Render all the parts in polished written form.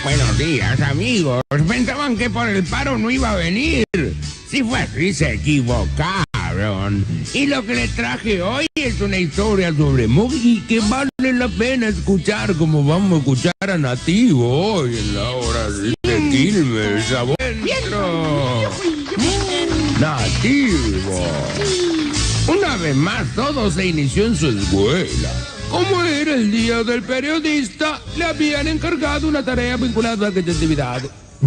Buenos días, amigos. Pensaban que por el paro no iba a venir. Si fue así, se equivocaron. Y lo que les traje hoy es una historia sobre Moggy que vale la pena escuchar, como vamos a escuchar a Nativo hoy en la hora de Quilmes. ¡Adentro! Nativo. Una vez más, todo se inició en su escuela. Como era el día del periodista, le habían encargado una tarea vinculada a aquella actividad.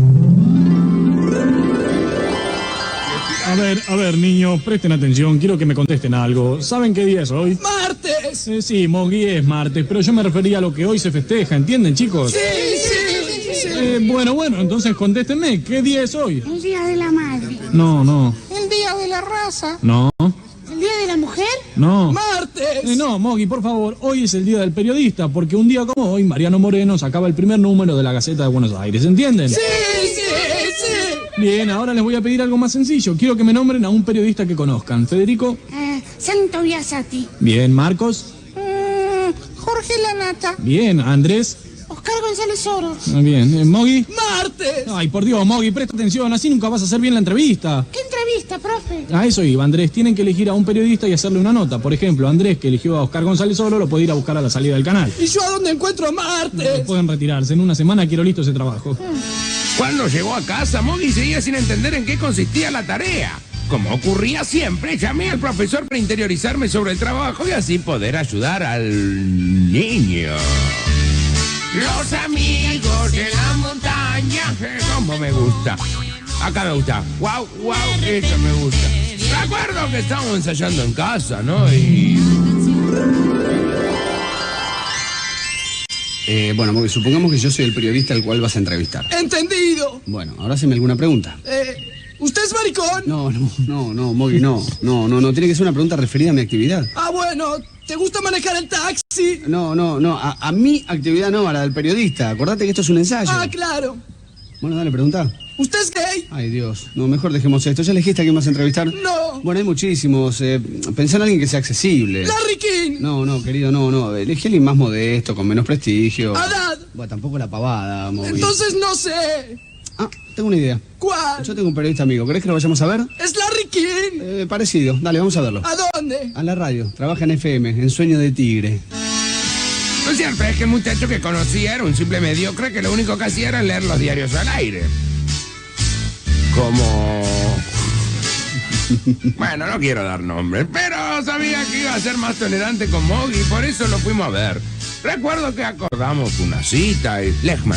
A ver, niños, presten atención, quiero que me contesten algo. ¿Saben qué día es hoy? ¡Martes! Sí, Moggy, es martes, pero yo me refería a lo que hoy se festeja, ¿entienden, chicos? Sí. Bueno, entonces contéstenme, ¿qué día es hoy? El día de la madre. No. El día de la raza. No. ¿El día de la mujer? No. ¡Martes! No, Moggy, por favor, hoy es el día del periodista, porque un día como hoy, Mariano Moreno sacaba el primer número de la Gaceta de Buenos Aires, ¿entienden? Sí. Bien, ahora les voy a pedir algo más sencillo. Quiero que me nombren a un periodista que conozcan. Federico. Santo Biasati. Bien, Marcos. Jorge Lanata. Bien, Andrés. Oscar González Oro. Bien, Moggy. ¡Martes! Ay, por Dios, Moggy, presta atención, así nunca vas a hacer bien la entrevista. ¿Qué entrevista, profe? A eso iba, Andrés. Tienen que elegir a un periodista y hacerle una nota. Por ejemplo, Andrés, que eligió a Oscar González Oro, lo puede ir a buscar a la salida del canal. ¿Y yo a dónde encuentro a Martes? Pueden retirarse. En una semana quiero listo ese trabajo. Cuando llegó a casa, Moggy seguía sin entender en qué consistía la tarea. Como ocurría siempre, llamé al profesor para interiorizarme sobre el trabajo y así poder ayudar al niño. Los amigos de la montaña, como me gusta. Acá me gusta. Wow, eso me gusta. Recuerdo que estábamos ensayando en casa, ¿no? Bueno, Moggy, supongamos que yo soy el periodista al cual vas a entrevistar. ¡Entendido! Bueno, ahora haceme alguna pregunta. ¿Usted es maricón? No, Moggy, no. Tiene que ser una pregunta referida a mi actividad. Ah, bueno. ¿Te gusta manejar el taxi? No. A mi actividad no, a la del periodista. Acordate que esto es un ensayo. Ah, claro. Bueno, dale, pregunta. ¿Usted es gay? Ay, Dios. No, mejor dejemos esto. ¿Ya elegiste a quién vas a entrevistar? No. Bueno, hay muchísimos. Pensá en alguien que sea accesible. ¡Larry King! No, querido, no. Elegí a alguien más modesto, con menos prestigio. ¡Haddad! Bueno, tampoco la pavada, Moggy. Entonces no sé. Ah, tengo una idea. ¿Cuál? Yo tengo un periodista amigo. ¿Querés que lo vayamos a ver? ¿Es Larry King? Parecido. Dale, vamos a verlo. ¿A dónde? A la radio. Trabaja en FM, en Sueño de Tigre. Lo cierto es que el muchacho que conocía era un simple mediocre que lo único que hacía era leer los diarios al aire. Como... Bueno, no quiero dar nombres, pero sabía que iba a ser más tolerante con Moggy y por eso lo fuimos a ver. Recuerdo que acordamos una cita y... Lechman.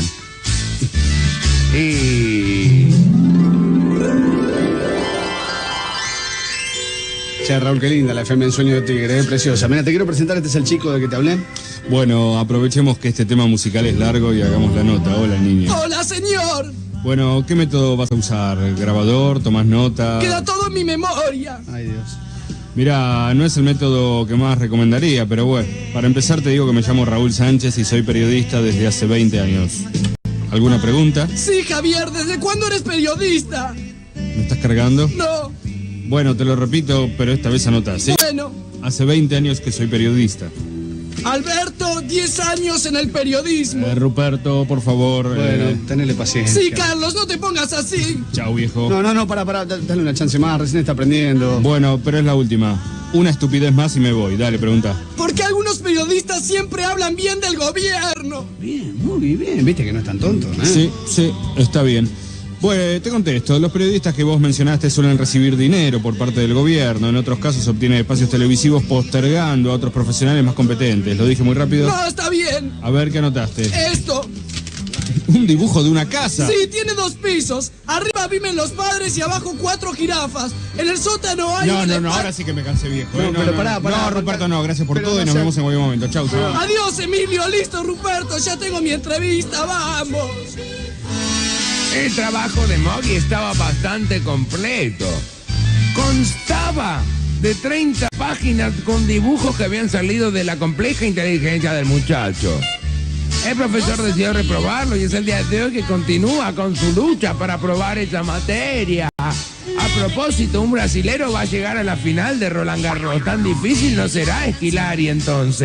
Che, Raúl, qué linda la FM en Sueño de Tigre, preciosa. Mira, te quiero presentar, este es el chico del que te hablé. Bueno, aprovechemos que este tema musical es largo y hagamos la nota. Hola, niña. ¡Hola, señor! Bueno, ¿qué método vas a usar? ¿Grabador? ¿Tomás nota? Queda todo en mi memoria. Ay, Dios. Mirá, no es el método que más recomendaría, pero bueno, para empezar te digo que me llamo Raúl Sánchez y soy periodista desde hace 20 años. ¿Alguna pregunta? Sí, Javier, ¿desde cuándo eres periodista? ¿Me estás cargando? No. Bueno, te lo repito, pero esta vez anota, ¿sí? Bueno. Hace 20 años que soy periodista. Alberto, 10 años en el periodismo. Ruperto, por favor. Bueno, tenele paciencia. Sí, Carlos, no te pongas así. Chao, viejo. No, para, dale una chance más, recién está aprendiendo. Bueno, pero es la última. Una estupidez más y me voy. Dale, pregunta. ¿Por qué algunos periodistas siempre hablan bien del gobierno? Bien, muy bien. Viste que no es tan tonto, ¿eh? Sí, está bien. Bueno, te contesto. Los periodistas que vos mencionaste suelen recibir dinero por parte del gobierno. En otros casos obtienen espacios televisivos postergando a otros profesionales más competentes. ¿Lo dije muy rápido? No, está bien. A ver, ¿qué anotaste? Esto. Un dibujo de una casa. Sí, tiene 2 pisos. Arriba viven los padres y abajo 4 jirafas. En el sótano hay... No, ahora sí que me cansé, viejo. No, pero pará. No, Ruperto, no. Gracias por Pero todo y no nos sé. vemos en cualquier momento. Chau. Adiós, Emilio. Listo, Ruperto. Ya tengo mi entrevista. Vamos. El trabajo de Moggy estaba bastante completo. Constaba de 30 páginas con dibujos que habían salido de la compleja inteligencia del muchacho. El profesor decidió reprobarlo y es el día de hoy que continúa con su lucha para aprobar esa materia. A propósito, un brasilero va a llegar a la final de Roland Garros. Tan difícil no será Esquilari entonces.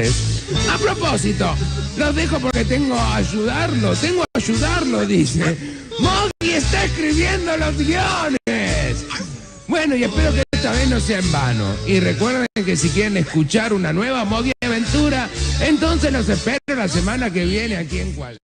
A propósito, los dejo porque tengo a ayudarlo, dice. Moggy está escribiendo los guiones. Bueno, y espero que esta vez no sea en vano. Y recuerden que si quieren escuchar una nueva Moggy Aventura, entonces los espero la semana que viene aquí en Cual.